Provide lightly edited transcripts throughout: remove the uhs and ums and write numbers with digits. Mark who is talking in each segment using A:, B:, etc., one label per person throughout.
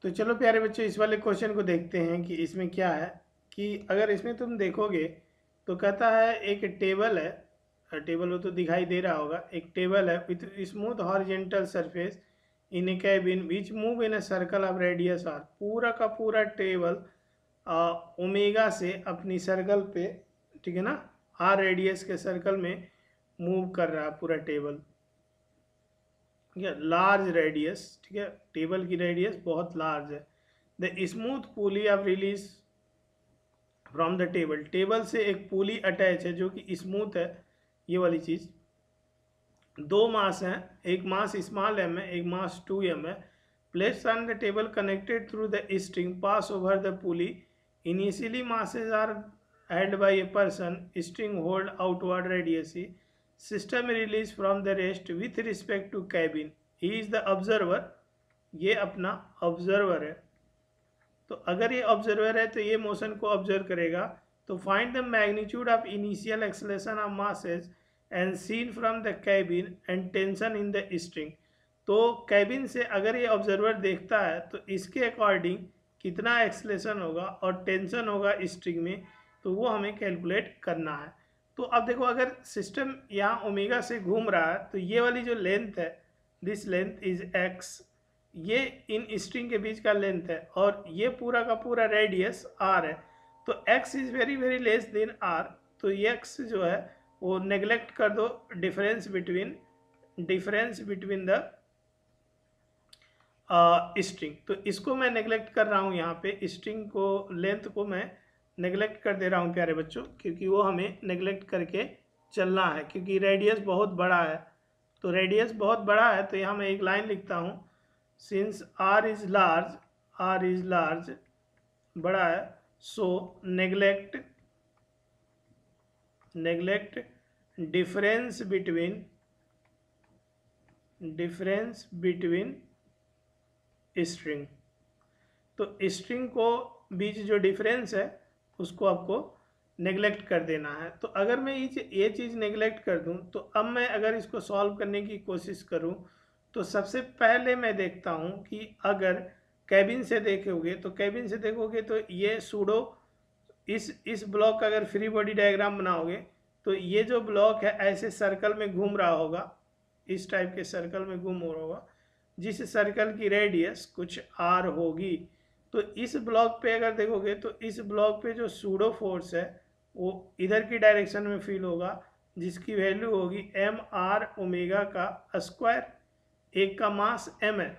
A: तो चलो प्यारे बच्चों, इस वाले क्वेश्चन को देखते हैं कि इसमें क्या है। कि अगर इसमें तुम देखोगे तो कहता है एक टेबल है, टेबल वो तो दिखाई दे रहा होगा, एक टेबल है with smooth horizontal surface in a cabin which move in a circle of radius R. पूरा का पूरा टेबल ओमेगा से अपनी सर्कल पे, ठीक है ना, आर रेडियस के सर्कल में मूव कर रहा है पूरा टेबल, ठीक है, लार्ज रेडियस, ठीक है, टेबल की रेडियस बहुत लार्ज है। The smooth pulley of release from the table, table से एक पुली अटैच है जो कि स्मूथ है, ये वाली चीज। दो मास हैं, एक मास स्मॉल एम है, एक मास 2m है। Placed on the table connected through the string pass over the pulley. Initially masses are held by a person, string hold outward radius, system release from the rest with respect to cabin, he is the observer, ये अपना observer है। तो अगर ये observer है तो ये motion को ऑब्जर्व करेगा। तो find the magnitude of initial acceleration of masses and seen from the cabin and tension in the string. तो कैबिन से अगर ये ऑब्जर्वर देखता है तो इसके अकॉर्डिंग कितना एक्सेलरेशन होगा और टेंशन होगा स्ट्रिंग में, तो वो हमें कैलकुलेट करना है। तो अब देखो, अगर सिस्टम यहाँ ओमेगा से घूम रहा है तो ये वाली जो लेंथ है, दिस लेंथ इज एक्स, ये इन स्ट्रिंग के बीच का लेंथ है, और ये पूरा का पूरा रेडियस आर है। तो x is very very less than R, तो ये x जो है वो नेग्लेक्ट कर दो, डिफरेंस बिटवीन द स्ट्रिंग। तो इसको मैं नेग्लेक्ट कर रहा हूँ, यहाँ पे स्ट्रिंग को, लेंथ को मैं नेग्लेक्ट कर दे रहा हूँ प्यारे बच्चों, क्योंकि वो हमें नेग्लेक्ट करके चलना है, क्योंकि रेडियस बहुत बड़ा है। तो रेडियस बहुत बड़ा है तो यहाँ मैं एक लाइन लिखता हूँ, सिंस r इज लार्ज, बड़ा है, so neglect difference between string. तो स्ट्रिंग को बीच जो डिफरेंस है उसको आपको नेग्लेक्ट कर देना है। तो अगर मैं ये चीज़ नेग्लेक्ट कर दूं, तो अब मैं अगर इसको सॉल्व करने की कोशिश करूं तो सबसे पहले मैं देखता हूं कि अगर कैबिन से देखोगे तो ये सूडो, इस ब्लॉक का अगर फ्री बॉडी डायग्राम बनाओगे तो ये जो ब्लॉक है ऐसे सर्कल में घूम रहा होगा, इस टाइप के सर्कल में घूम रहा होगा, जिस सर्कल की रेडियस कुछ r होगी। तो इस ब्लॉक पे अगर देखोगे तो इस ब्लॉक पे जो सूडो फोर्स है वो इधर की डायरेक्शन में फील होगा, जिसकी वैल्यू होगी mr ओमेगा का स्क्वायर। एक का मास m है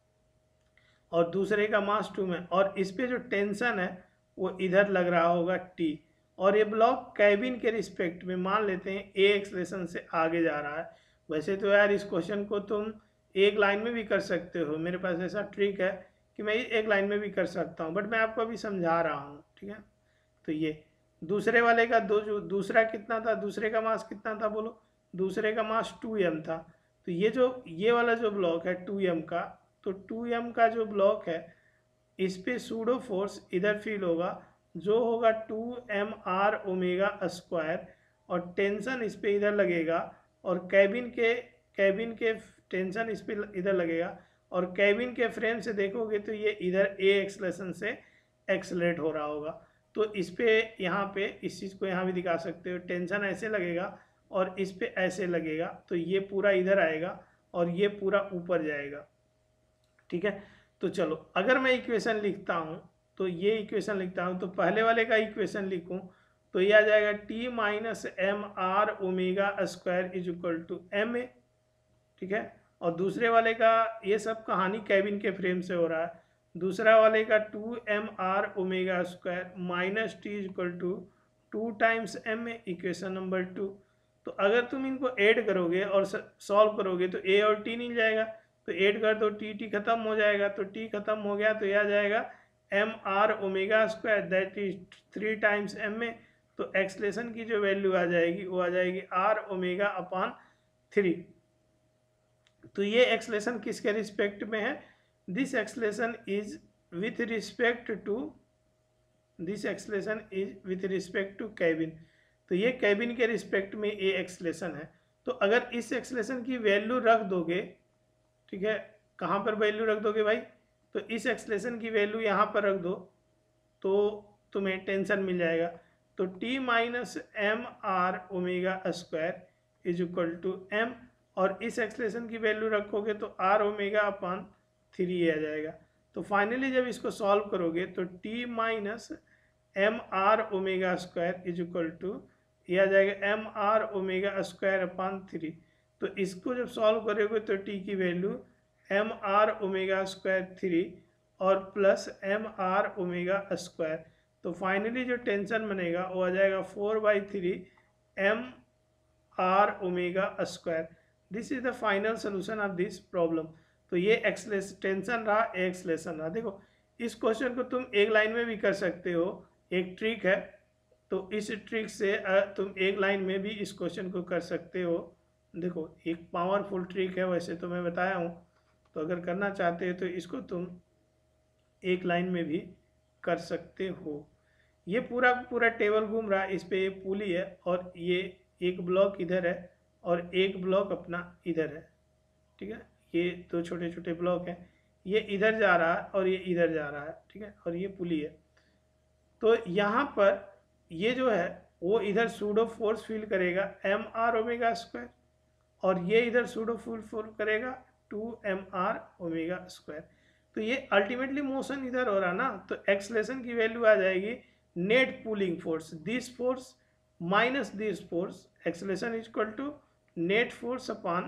A: और दूसरे का मास 2 में, और इस पे जो टेंशन है वो इधर लग रहा होगा t। और ये ब्लॉक कैबिन के रिस्पेक्ट में मान लेते हैं a एक्सलेशन से आगे जा रहा है। वैसे तो यार इस क्वेश्चन को तुम एक लाइन में भी कर सकते हो, मेरे पास ऐसा ट्रिक है कि मैं एक लाइन में भी कर सकता हूँ, बट मैं आपको अभी समझा रहा हूँ, ठीक है। तो ये दूसरे वाले का दूसरा कितना था, दूसरे का मास कितना था बोलो, दूसरे का मास 2m था। तो ये वाला जो ब्लॉक है 2m का, तो 2m का जो ब्लॉक है इस पे सूडो फोर्स इधर फील होगा, जो होगा 2mr ओमेगा स्क्वायर, और टेंशन इस पे इधर लगेगा, और कैबिन के टेंशन इस पे इधर लगेगा, और कैबिन के फ्रेम से देखोगे तो ये इधर a एक्सलेशन से एक्सलेट हो रहा होगा। तो इस पे यहाँ पे इस चीज़ को यहाँ भी दिखा सकते हो, टेंशन ऐसे लगेगा और इस पे ऐसे लगेगा, तो ये पूरा इधर आएगा और ये पूरा ऊपर जाएगा, ठीक है। तो चलो, अगर मैं इक्वेशन लिखता हूँ तो ये इक्वेशन लिखता हूँ, तो पहले वाले का इक्वेशन लिखूँ तो ये आ जाएगा t minus M R omega square is equal to M A, ठीक है। और दूसरे वाले का, ये सब कहानी कैबिन के फ्रेम से हो रहा है, दूसरा वाले का 2mr omega square minus T is equal to 2 times M A, equation number 2। तो अगर तुम इनको ऐड करोगे और सॉल्व करोगे तो a और t मिल जाएगा, तो ऐड कर दो, t खत्म हो जाएगा, तो t खत्म हो गया तो यह आ जाएगा mr omega square that is 3 times M A. तो एक्सलेशन की जो वैल्यू आ जाएगी वो आ जाएगी r ओमेगा अपॉन 3। तो ये एक्सलेशन किसके रिस्पेक्ट में है, this acceleration is with respect to cabin. तो ये कैबिन के रिस्पेक्ट में ये एक्सलेशन है। तो अगर इस एक्सलेशन की वैल्यू रख दोगे, ठीक है, कहाँ पर वैल्यू रख दोगे भाई, तो इस एक्सलेशन की वैल्यू यहाँ पर रख दो तो तुम्हें टेंशन मिल जाएगा। तो t minus M R omega square is equal to M, और इस एक्सलेशन की वैल्यू रखोगे तो आर ओमेगा अपान 3 आ जाएगा। तो फाइनली जब इसको सॉल्व करोगे तो t minus M R omega square is equal to ये आ जाएगा M R omega square upon 3। तो इसको जब सॉल्व करोगे तो t की value M R omega square 3 और plus M R omega square. तो फाइनली जो टेंशन बनेगा वो आ जाएगा 4/3 M R omega square. This is the final solution of this problem. तो ये टेंशन रहा, एक्सलेशन रहा। देखो इस क्वेश्चन को तुम एक लाइन में भी कर सकते हो, एक ट्रिक है। तो इस ट्रिक से तुम एक लाइन में भी इस क्वेश्चन को कर सकते हो। देखो एक पावरफुल ट्रिक है, वैसे तो मैं बताया हूँ। तो अगर करना चाहते हो तो इसको तुम एक लाइन में भी कर सकते हो। ये पूरा टेबल घूम रहा है, इस पे ये पुली है और ये एक ब्लॉक इधर है और एक ब्लॉक अपना इधर है, ठीक है। ये दो छोटे छोटे ब्लॉक हैं, ये इधर जा रहा है और ये इधर जा रहा है, ठीक है, और ये पुली है। तो यहाँ पर ये जो है वो इधर सूडो फोर्स फील करेगा एम आर ओमेगा स्क्वायर, और ये इधर सूडो फोर्स करेगा 2mr ओमेगा स्क्वायर। तो ये अल्टीमेटली मोशन इधर हो रहा ना, तो एक्सलेशन की वैल्यू आ जाएगी net pulling force, this force minus this force, acceleration is equal to net force upon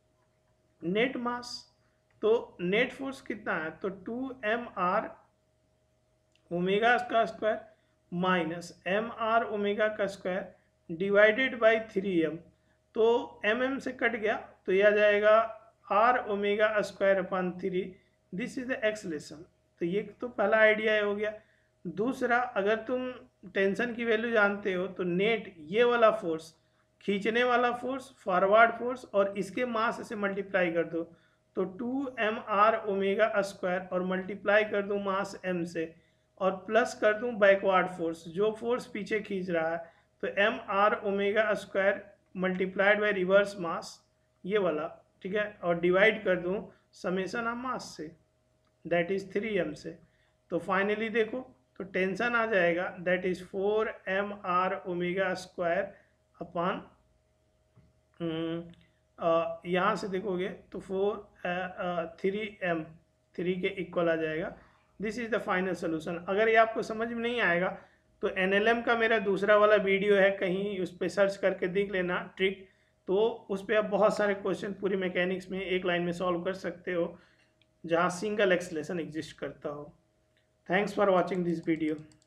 A: net mass. तो नेट फोर्स कितना है, तो 2mr ओमेगा का स्क्वायर माइनस mr ओमेगा का स्क्वायर डिवाइडेड बाई 3m। तो mm से कट गया तो यह आ जाएगा r omega square upon 3। This is the acceleration. तो ये तो पहला आइडिया हो गया। दूसरा, अगर तुम टेंशन की वैल्यू जानते हो तो नेट ये वाला फोर्स, खींचने वाला फोर्स, फॉरवर्ड फोर्स और इसके मास से मल्टीप्लाई कर दो तो 2mr ओमेगा स्क्वायर और मल्टीप्लाई कर दूँ मास m से और प्लस कर दूँ बैकवर्ड फोर्स, जो फोर्स पीछे खींच रहा है, तो mr omega square multiplied by reverse mass ये वाला, ठीक है, और डिवाइड कर दूँ समेशन ऑफ मास से, दैट इज 3m से। तो फाइनली देखो तो टेंशन आ जाएगा that is 4mr omega square upon यहाँ से देखोगे तो 3 के इक्वल आ जाएगा। This is the final solution. अगर ये आपको समझ में नहीं आएगा तो NLM का मेरा दूसरा वाला वीडियो है, कहीं उस पर सर्च करके देख लेना ट्रिक। तो उस पर आप बहुत सारे क्वेश्चन पूरी मैकेनिक्स में एक लाइन में सॉल्व कर सकते हो जहाँ सिंगल एक्सलेशन एग्जिस्ट करता हो। Thanks for watching this video.